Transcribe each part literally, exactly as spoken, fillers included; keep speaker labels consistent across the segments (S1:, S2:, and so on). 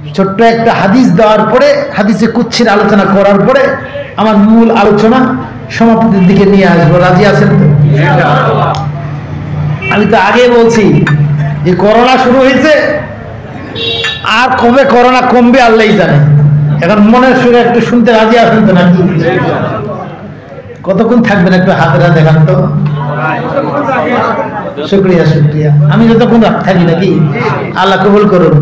S1: ছোট্ট একটা হাদিস দেওয়ার পরে, হাদিসে কুচ্ছির আলোচনা করার পরে আমার মূল আলোচনা সমাপ্তির দিকে নিয়ে আসবো। রাজি আছেন তো? আমি তো আগে বলছি যে করোনা শুরু হয়েছে, আর কবে করোনা কমবে আল্লাহই জানে। এখন মনের সুরে একটু শুনতে রাজি আছেন তো নাকি? কতক্ষণ থাকবেন একটু হাতেরা দেখান তো। শুক্রিয়া শুক্রিয়া। আমি যতক্ষণ থাকি নাকি, আল্লাহ কবুল করুন।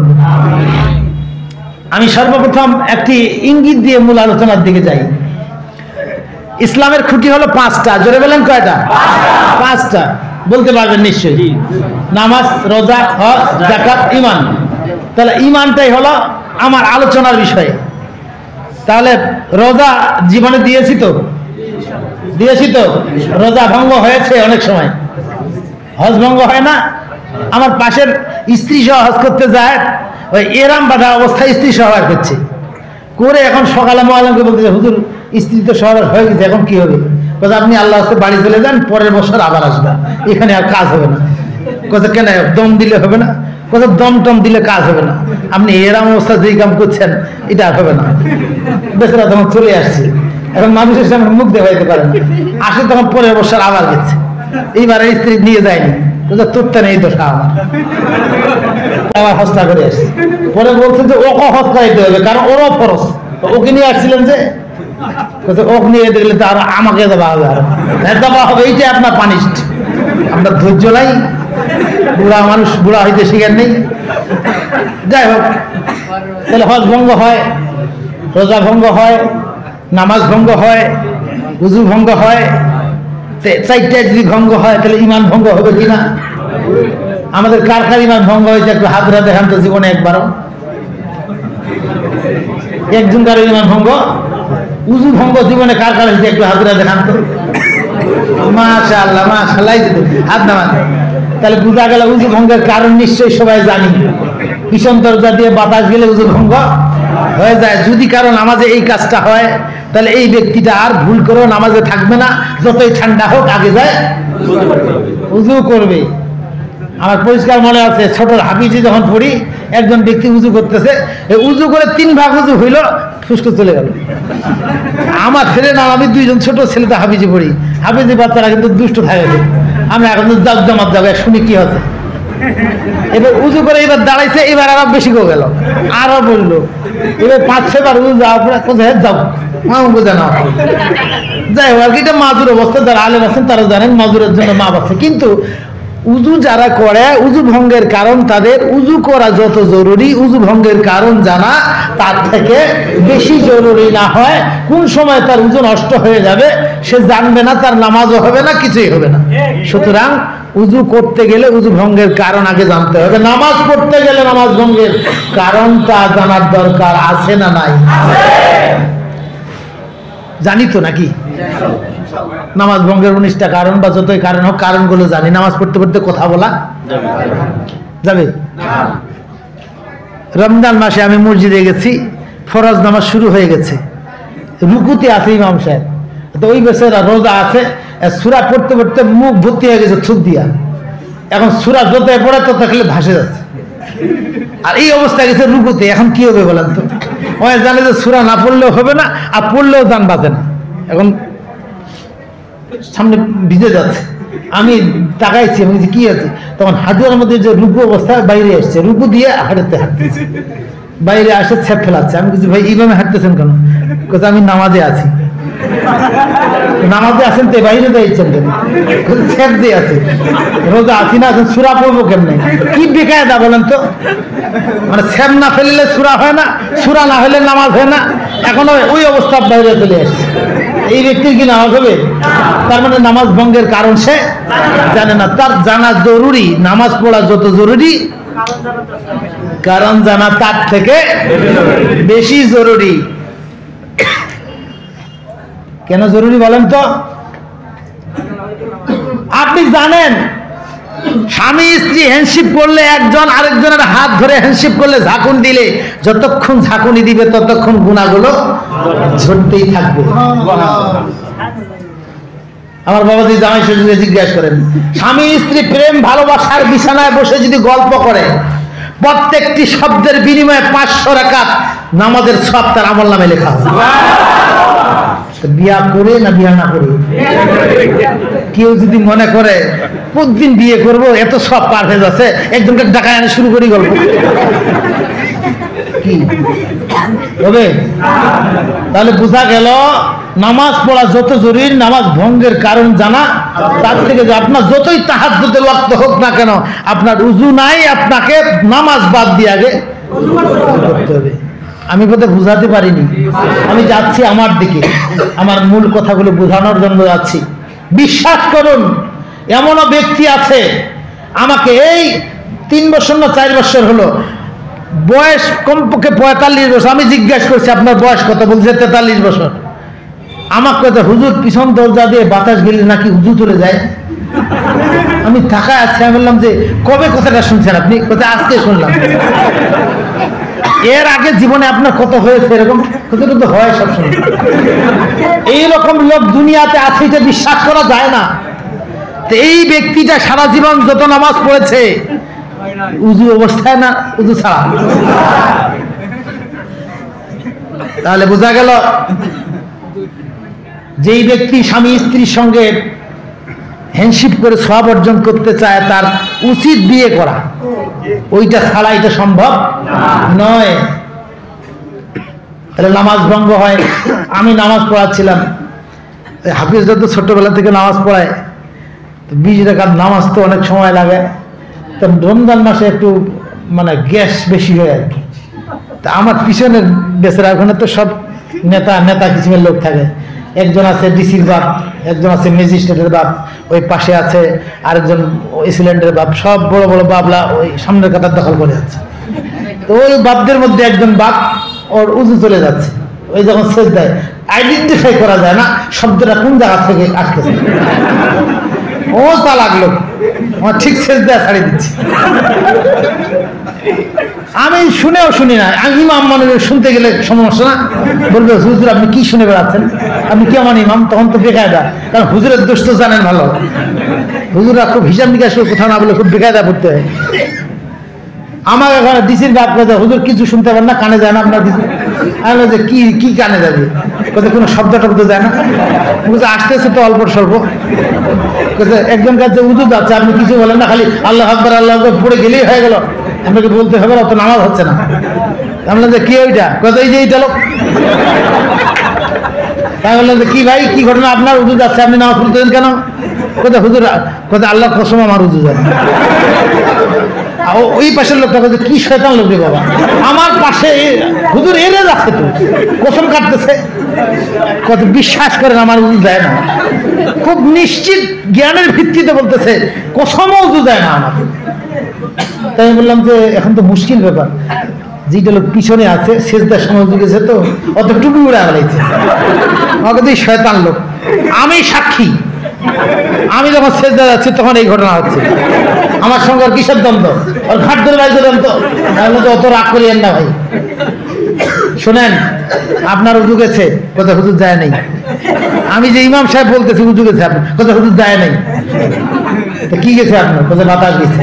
S1: আমি সর্বপ্রথম একটি ইঙ্গিত দিয়ে মূল আলোচনার দিকে যাই। ইসলামের খুঁটি হলো পাঁচটা। জোরে বলেন কয়টা? পাঁচটা। বলতে পারবেন নিশ্চয়ই। নামাজ, রোজা, হজ, যাকাত, ঈমান। তাহলে ঈমানটাই হলো আমার আলোচনার বিষয়। তাহলে রোজা জীবনে দিয়েছি তো? দিয়েছি তো? রোজা ভঙ্গ হয়েছে অনেক সময়, হজ ভঙ্গ হয় না? আমার পাশের স্ত্রী সহ হজ করতে যায়, ওই এরাম বাধা অবস্থায় স্ত্রী সহ করছে করে, এখন সকালে মোয়াল্লামকে বলতে হুজুর স্ত্রী তো সহ হয়ে গেছে, এখন কি হবে? কথা আপনি আল্লাহ হাতে বাড়ি চলে যান, পরের বছর আবার আসবেন, এখানে আর কাজ হবে না। কথা কেন দম দিলে হবে না? কথা দম টম দিলে কাজ হবে না, আপনি এরাম অবস্থা যেই কাম করছেন এটা আর হবে না। বেচারা তখন চলে আসছে, এখন মানুষের সামনে মুখ দেখাইতে পারে না, আসে তখন পরের বছর আবার গেছে, এইবারে স্ত্রী নিয়ে যায়নি। তোরটা নেই তো আমার, আবার হস্তা করে আসছে। পরে বলছেন যে ওকে হজ করাইতে হবে, কারণ ওরও ফরজ। ওকে নিয়ে আসছিলেন যে, ওকে নিয়ে দেখলে তো আর আমাকে দেওয়া হবে, আর দেওয়া হবে। এইটাই আপনার পানিশড। আপনার ধৈর্য নাই, বুড়া মানুষ, বুড়া হইতে শিখেন নেই। যাই হোক, তাহলে হজ ভঙ্গ হয়, রোজা ভঙ্গ হয়, নামাজ ভঙ্গ হয়, উযু ভঙ্গ হয়। চারটা যদি ভঙ্গ হয় তাহলে ইমান ভঙ্গ হবে কিনা? আমাদের কার কার ইমান ভঙ্গ হয়েছে একটু হাতরা দেখান তো জীবনে একবারও? একজন কারো ইমান ভঙ্গ, উযু ভঙ্গ জীবনে কার কার হয়েছে একটু হাতরা দেখান তো? মাশাআল্লাহ মাশাআল্লাহ, হাত নামান। তাহলে বোঝা গেল উযু ভঙ্গের কারণ নিশ্চয়ই সবাই জানি। ভীষণ দরজা দিয়ে বাতাস গেলে উযু ভঙ্গ হয়ে যায়। যদি কারো নামাজে এই কাজটা হয়, তাহলে এই ব্যক্তিটা আর ভুল করেও নামাজে থাকবে না, যতই ঠান্ডা হোক আগে যায় উযু করবে। আমার পরিষ্কার মনে আছে, ছোট হাফিজি যখন পড়ি, একজন ব্যক্তি উযু করতেছে, উযু করে তিন ভাগ উযু হইল, ফুসকে চলে গেল। আমার ছেলে না আমি দুইজন ছোট ছেলেতে হাফিজি পড়ি, হাফিজি বাচ্চারা কিন্তু দুষ্ট থাকে। আমি এখন জাপ জামাত যাবো, শুনি কি হচ্ছে। এবার উযু করে এবার দাঁড়াইছে, এবার আরো বেশি করে গেল, আরো বললো। এবার পাঁচ ছয়বার উযু যাওয়ার পরে কোথায় যাও মাও বোঝে না। যাই হোক, আর কি এটা মাজুর অবস্থা, যারা আলেম আছেন তারা জানেন মাজুরের জন্য মাপ আছে। কিন্তু উযু যারা করে, উযু ভঙ্গের কারণ তাদের উযু করা যত জরুরি, উযু ভঙ্গের কারণ জানা তার থেকে বেশি জরুরি না হয়। কোন সময় তার উযু নষ্ট হয়ে যাবে সে জানবে না, তার নামাজও হবে না, কিছুই হবে না। সুতরাং উযু করতে গেলে উযু ভঙ্গের কারণ আগে জানতে হবে। নামাজ পড়তে গেলে নামাজ ভঙ্গের কারণটা জানার দরকার আছে না নাই? জানি তো নাকি? নামাজ ভঙ্গের উনিশটা কারণ বা যতই কারণ হোক, কারণগুলো জানি। নামাজ পড়তে পড়তে কথা বলা যাবে? রমজান মাসে আমি মসজিদে গেছি, ফরজ নামাজ শুরু হয়ে গেছে, রুকুতে আছে ইমাম সাহেব, তো ওই বেচারা রোজা আছে, সূরা পড়তে পড়তে মুখ ভর্তি হয়ে গেছে থুক দিয়া। এখন সূরা যত পড়ে তত খালি ভাসে যাচ্ছে, আর এই অবস্থা গেছে রুকুতে। এখন কি হবে বলেন তো? ওই জানে যে সূরা না পড়লেও হবে না, আর পড়লেও জান বাজে না। এখন সামনে ভিজে যাচ্ছে, আমি তাকাইছি, আমি কি আছে, তখন হাঁটুয়ার মধ্যে যে রুকু অবস্থা বাইরে আসছে, রুকু দিয়ে হাঁটতে হাঁটতেছে, বাইরে আসে ছেপ ফেলাচ্ছে। আমি কিছু ভাই এইভাবে হাঁটতেছেন কেন? কোথাও আমি নামাজে আছি। নামাজে আছেন তো বাইরে যাইছেন কেন? ছেপ দিয়ে আছে, রোজা আছি না, সূরা পড়বো কেমনে? কি বেকায়দা বলেন তো? মানে ছেপ না ফেললে সূরা হয় না, সূরা না হলে নামাজ হয় না। এখন ওই অবস্থা বাইরে চলে আসছে। এই ব্যক্তির কি নামাজ হবে? তার মানে নামাজ ভঙ্গের কারণ সে জানে না। তার জানা জরুরি, নামাজ পড়া যত জরুরি কারণ জানা তার থেকে বেশি জরুরি। কেন জরুরি বলেন তো? আপনি জানেন স্বামী স্ত্রী হ্যান্ডশিপ করলে, একজন আরেকজনের হাত ধরে হ্যান্ডশিপ করলে, ঝাঁকুন দিলে, যতক্ষণ ঝাঁকুনি দিবে ততক্ষণ গুনাহগুলো ঝরতেই থাকবে। আমার বাবাজি জামাই শ্বশুরকে জিজ্ঞাসা করেন, স্বামী স্ত্রী প্রেম ভালোবাসার বিছানায় বসে যদি গল্প করে, প্রত্যেকটি শব্দের বিনিময়ে পাঁচশো রাকাত নামাজের সওয়াব তার আমলনামায় লেখা হবে। বিয়া করে না বিয়া না করে? কেউ যদি মনে করে প্রতিদিন বিয়ে করব এত সব পার হয়ে যাচ্ছে, একজনকে ডাকায় আনে শুরু করি গল্প, কি হবে? তাহলে বোঝা গেল নামাজ পড়া যত জরুরি, নামাজ ভঙ্গের কারণ জানা তার থেকে যে আপনার যতই তাহাজ্জুদের ওয়াক্ত হোক না কেন, আপনার উযু নাই, আপনাকে নামাজ বাদ দিয়ে আগে করতে হবে। আমি বোধহয় বুঝাতে পারিনি, আমি যাচ্ছি আমার দিকে, আমার মূল কথাগুলো বোঝানোর জন্য যাচ্ছি। বিশ্বাস করুন, এমনও ব্যক্তি আছে, আমাকে এই তিন বছর না চার বছর হলো, বয়স কমপক্ষে পঁয়তাল্লিশ বছর, আমি জিজ্ঞাসা করছি আপনার বয়স কত, বলছে তেতাল্লিশ বছর। আমার কথা, হুজুর পিছন দরজা দিয়ে বাতাস গেলে নাকি হুজুর চলে যায়। আমি ঢাকায় আছি, আমি বললাম যে কবে কথাটা শুনছেন আপনি? কথা আজকে শুনলাম। এর আগে জীবনে আপনার কত হয়েছে এরকম? কতটা তো হয় সবসময়। এইরকম লোক দুনিয়াতে আছে, এটা বিশ্বাস করা যায় না। তো এই ব্যক্তিটা সারা জীবন যত নামাজ পড়েছে, উযু অবস্থায় না উযু ছাড়া, তাহলে বোঝা গেল যেই ব্যক্তি স্বামী স্ত্রীর সঙ্গে হ্যান্ডশিপ করে সওয়াব অর্জন করতে চায়, তার উচিত বিয়ে করা, ওইটা ছাড়া এটা সম্ভব নয়। তাহলে নামাজ ভঙ্গ হয়। আমি নামাজ পড়াচ্ছিলাম, হাফিজরা তো ছোটবেলা থেকে নামাজ পড়ায়, বিশ রাকাত নামাজ তো অনেক সময় লাগে। তো রমজান মাসে একটু মানে গ্যাস বেশি হয় আর কি। তা আমার পিছনের বেচারা, ওখানে তো সব নেতা নেতা কিসিমের লোক থাকে, একজন আছে ডিসির বাপ, একজন আছে ম্যাজিস্ট্রেটের বাপ, ওই পাশে আছে আরেকজন এসিলেন্টের বাপ, সব বড় বড় বাবলা ওই সামনের কাতার দখল করে যাচ্ছে। তো ওই বাপদের মধ্যে একজন বাপ, ওর উজু চলে যাচ্ছে, ওই যখন শেষ দেয় আইডেন্টিফাই করা যায় না শব্দটা কোন জায়গা থেকে আসতেছে। ও তা লাগলো, আমার ঠিক শেষ দেয় ছাড়িয়ে দিচ্ছি। আমি শুনেও শুনি না, আমি ইমাম মনে শুনতে গেলে সমস্যা না, বলবে হুজুর আপনি কি শুনে বেড়াচ্ছেন, আপনি কি আমার ইমাম? তখন তো বেকায়দা, কারণ হুজুরের দোষ তো জানেন ভালো, হুজুরা খুব হিসাব নিকাশ করে কোথাও না বলে খুব বেকায়দা পড়তে হয়। আমার এখানে ডিসির বাপ কথা, হুজুর কিছু শুনতে পারেন না, কানে যায় না আপনার কিছু? আমি যে কি কি কানে যাবে, কোথায় কোনো শব্দ টব্দ যায় না, বুঝে আসতেছে তো অল্প স্বল্প। একজন কাছে উজু যাচ্ছে, আপনি কিছু বলেন না, খালি আল্লাহ আকবার আল্লাহ আকবার পড়ে গেলেই হয়ে গেল, আপনাকে বলতে হবে না, তো নামাজ হচ্ছে না। আমি বললাম যে কি ওইটা? কোথায় যে এইটা লোক। আমি বললাম যে কি ভাই, কি ঘটনা আপনার? উজু যাচ্ছে, আপনি নামাজ পড়তেছেন কেন? কোথায় হুজুর? কোথায় আল্লাহ কসম আমার উজু যায়। ওই পাশের লোকটা বলছে কি শয়তান লোক রে বাবা, আমার পাশে হুজুর এরে যাচ্ছে তো কসম কাটতেছে, কত বিশ্বাস করেন আমার উজু যায় না। খুব নিশ্চিত জ্ঞানের ভিত্তিতে বলতেছে কসমও উজু যায় না আমার। তাই আমি বললাম যে এখন তো মুশকিল ব্যাপার, যেটা লোক পিছনে আছে সেজদার সময় উজু গেছে তো অত টুপি উড়ে আগাইছে, আমাকে তো শয়তান লোক। আমি সাক্ষী, আমি যখন সেজদা যাচ্ছি তখন এই ঘটনা হচ্ছে। আমার সঙ্গে আর কিসের দ্বন্দ্ব, আর ঘাট ধরে বাইরে দ্বন্দ্ব, তাহলে তো অত রাগ করিয়েন না ভাই। শোনেন, আপনার উজু গেছে, কোথায় হুজুর যায় নাই। আমি যে ইমাম সাহেব বলতেছি উজু গেছে, আপনার কোথায় হুজুর যায় নাই। তো কি গেছে আপনার? কোথায় বাতাস গেছে।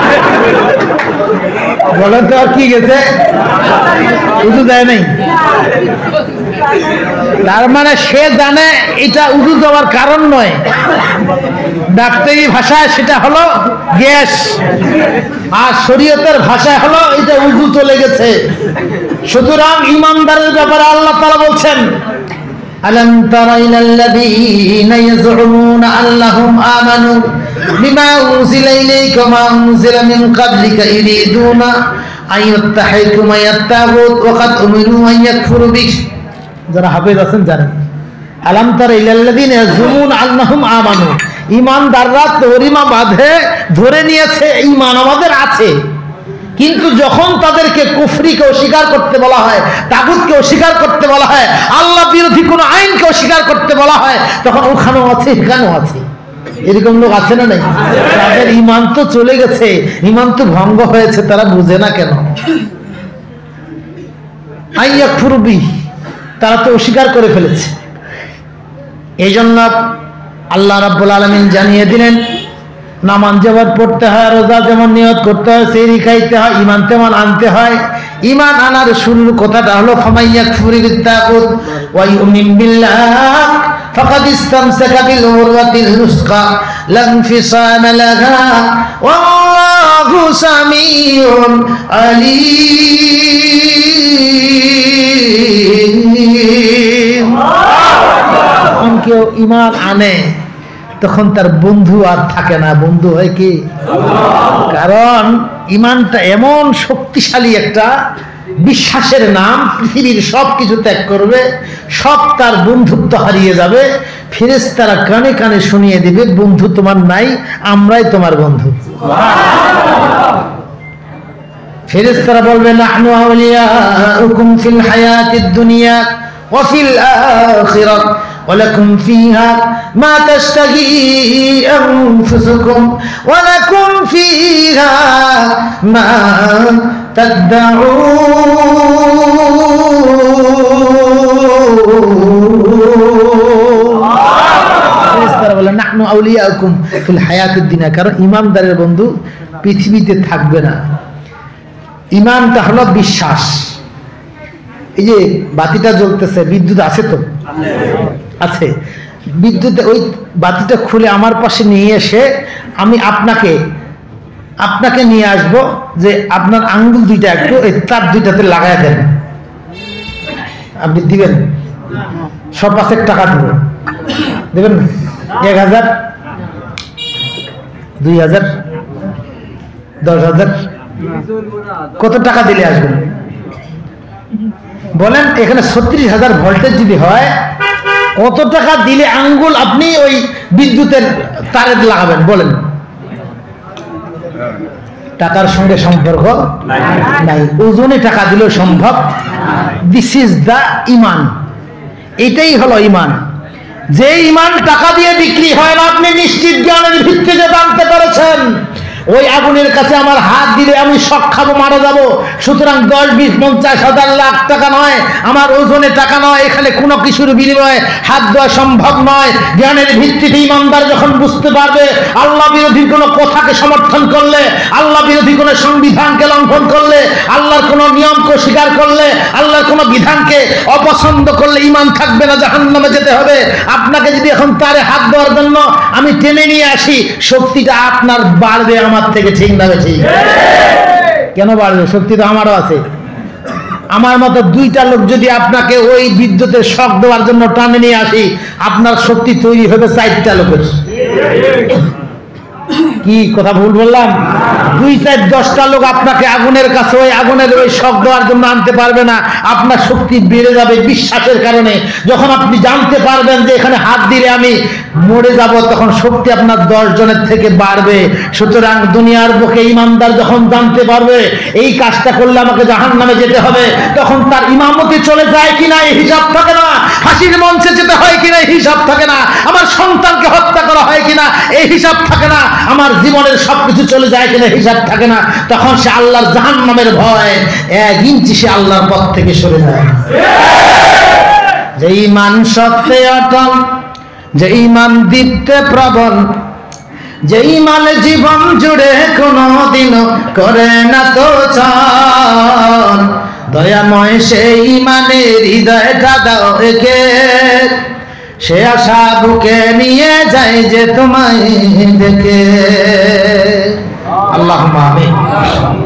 S1: বলেন তো আর কি গেছে? উজু যায় নাই। তার মানে সে জানে এটা উজু যাওয়ার কারণ নয়, ডাক্তারি ভাষায় সেটা হলো গ্যাস, আর শরীয়তের ভাষায় হলো এটা উজু চলে গেছে। সুতরাং ইমানদারের ব্যাপারে আল্লাহ তাআলা বলছেন, আলাম তারা ইলাল্লাযীনা ইয়াজউমুনা আন্নাহুম আমানু বিমা উনজিলা ইলাইকা ওয়া উনজিলা মিন ক্বাবলিকা ইরিদুনা আইয়াত্তাহিকুমা ইয়াত্তাগুত ওয়া কাদ উমিরু আন ইয়াকফুরু বিহি। যারা হাফেজ আছেন জানেন, আলাম তারা ইলাল্লাযীনা ইয়াজউমুনা আন্নাহুম আমানু, ঈমানদাররা তরিমা বাঁধে ধরে নিয়েছে ঈমান আমাদের আছে, কিন্তু যখন তাদেরকে কুফরিকে অস্বীকার করতে বলা হয়, তাগুতকে অস্বীকার করতে বলা হয়, আল্লাহ বিরোধী কোনো আইনকে অস্বীকার করতে বলা হয়, তখন ওখানেও আছে এখানেও আছে। এরকম লোক আছে না নাই? তাদের ঈমান তো চলে গেছে, ঈমান তো ভঙ্গ হয়েছে, তারা বুঝে না কেন? আইয়াকফুরু বিহি, তারা তো অস্বীকার করে ফেলেছে। এই জন্য আল্লাহ রাব্বুল আলামিন জানিয়ে দিলেন, নামাজ যেমন পড়তে হয়, রোজা যেমন নিয়ত করতে হয়, সেহরি খাইতে হয়, ঈমান তেমন আনতে হয়। ঈমান আনার শুরুর কথাটা হলো ফামাইয়াকফুরি বিত্তাগুত ওয়া ইউমিন বিল্লাহ ফাকাদ ইসতামসাকা বিল উরওয়াতিল উসকা লা ইনফিসামা লাহা ওয়াল্লাহু সামিউন আলীম। যখন কেউ ঈমান আনে তখন তার বন্ধু আর থাকে না, বন্ধু হয় কি আল্লাহ। কারণ ঈমানটা এমন শক্তিশালী একটা বিশ্বাসের নাম, পৃথিবীর সব কিছু ত্যাগ করবে, সব তার বন্ধুত্ব হারিয়ে যাবে, ফেরেশতারা কানে কানে শুনিয়ে দিবে বন্ধু তোমার নাই, আমরাই তোমার বন্ধু। ফেরেশতারা বলবে নাহনু আউলিয়াউকুম ফিল হায়াতিদ দুনিয়া ওয়া ফিল আখিরাহ ولكم فيها ما تشتهي أنفسكم ولكم فيها ما تدعون। নাহনু আউলিয়াউকুম ফিল হায়াতিদ দুনিয়া, কারণ ঈমানদারের বন্ধু পৃথিবীতে থাকবে না। ঈমানটা হলো বিশ্বাস। এই যে বাতিটা জ্বলতেছে, বিদ্যুৎ আছে তো আছে, বিদ্যুৎ ওই বাতিটা খুলে আমার পাশে নিয়ে এসে আমি আপনাকে আপনাকে নিয়ে আসব, যে আপনার আঙ্গুল দুইটা একটু এই তার দুইটাতে লাগাই দেন, আপনি দিবেন? সব পাঁচেক টাকা দেবেন, দেবেন এক হাজার, দুই হাজার, দশ হাজার, কত টাকা দিলে আসবেন বলেন? এখানে ছত্রিশ হাজার ভোল্টেজ যদি হয়, কত টাকা দিলে আঙ্গুল আপনি ওই বিদ্যুতের তারে লাগাবেন বলেন? টাকার সঙ্গে সম্পর্ক নাই, ওজনে টাকা দিলেও সম্ভব। দিস ইজ দা ঈমান, এটাই হলো ঈমান। যে ঈমান টাকা দিয়ে বিক্রি হয় না, আপনি নিশ্চিত জ্ঞানের ভিত্তিতে জানতে পেরেছেন ওই আগুনের কাছে আমার হাত দিলে আমি শক খাবো, মারা যাবো। সুতরাং দশ বিশ পঞ্চাশ হাজার লাখ টাকা নয়, আমার ওজনে টাকা নয়, এখানে কোনো কিছুর বিনিময়ে হাত দেওয়া সম্ভব নয়। জ্ঞানের ভিত্তিতে ইমানদার যখন বুঝতে পারবে আল্লাহ বিরোধী কোনো কথাকে সমর্থন করলে, আল্লাহ বিরোধী কোনো সংবিধানকে লঙ্ঘন করলে, আল্লাহর কোনো নিয়মকে স্বীকার করলে, আল্লাহর কোনো বিধানকে অপছন্দ করলে ঈমান থাকবে না, জাহান্নামে যেতে হবে। আপনাকে যদি এখন তারে হাত দেওয়ার জন্য আমি টেনে নিয়ে আসি, শক্তিটা আপনার বাড়বে আমার থেকে, ঠিক না? ঠিক। কেন বাড়বে? শক্তি তো আমারও আছে। আমার মতো দুইটা লোক যদি আপনাকে ওই বিদ্যুতের শক দেওয়ার জন্য টানে নিয়ে আসি, আপনার শক্তি তৈরি হবে চারটা লোকের। কি কথা ভুল বললাম? দুই চার দশটা লোক আপনাকে আগুনের কাছে ওই আগুনের ওই শক দেওয়ার জন্য আনতে পারবে না। আপনার শক্তি বেড়ে যাবে বিশ্বাসের কারণে। যখন আপনি জানতে পারবেন যে এখানে হাত দিলে আমি মরে যাব, তখন শক্তি আপনার দশ জনের থেকে বাড়বে। সুতরাং দুনিয়ার বুকে ইমানদার যখন জানতে পারবে এই কাজটা করলে আমাকে জাহান্নামে যেতে হবে, তখন তার ইমামতি চলে যায় কিনা এই হিসাব থাকে না, ফাঁসির মঞ্চে যেতে হয় কিনা এই হিসাব থাকে না, আমার সন্তানকে হত্যা করা হয় কিনা এই হিসাব থাকে না, আমার জীবনের সবকিছু চলে যায় কিনা হিসাব থাকে না। তখন সে আল্লাহর জাহান্নামের ভয় এক ইঞ্চি সে আল্লাহর পথ থেকে সরে যায়। যে ঈমান সত্যে অটল, যে ঈমান দীপ্তে প্রবল, যে ঈমান জীবন জুড়ে কোনদিন করে না তো চল, দয়াময় সেই ঈমানের হৃদয়টা দাও একে, সে আশা বুকে নিয়ে যায় যে তোমায় দেখে। আল্লাহুম্মা আমিন।